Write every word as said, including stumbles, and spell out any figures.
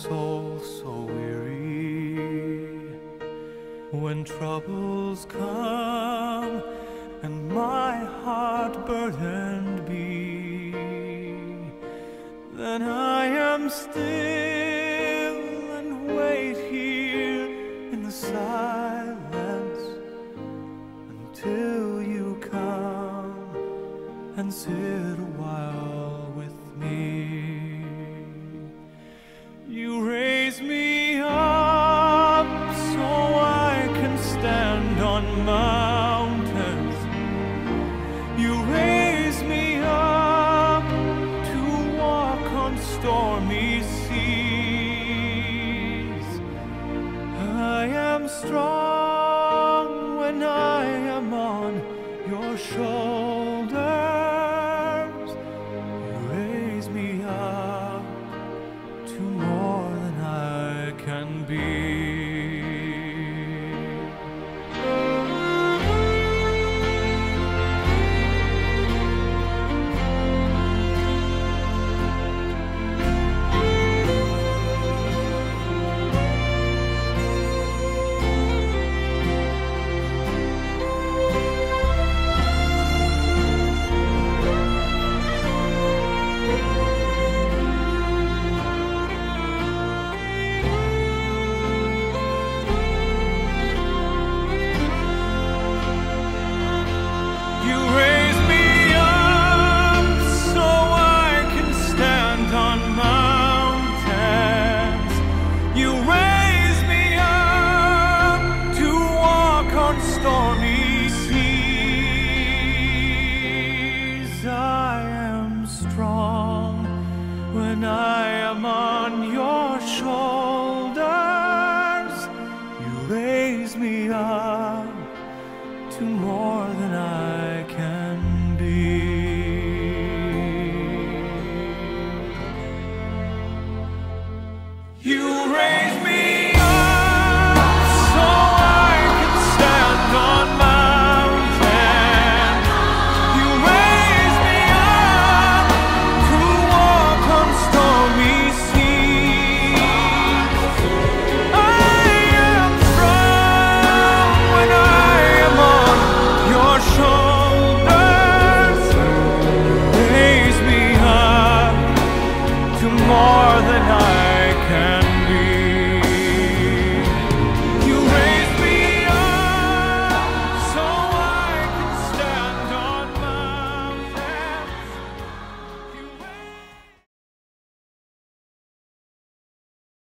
soul so weary. When troubles come and my heart burdened be, then I am still and wait here in the silence until you come and sit a while with me. You raise me up so I can stand on mountains. You raise me up to walk on stormy seas. I am strong when I am on your shoulders. You raise me up to more than I can be. Stormy seas, I am strong when I am on your shoulders. You raise me up to more than I can be. You raise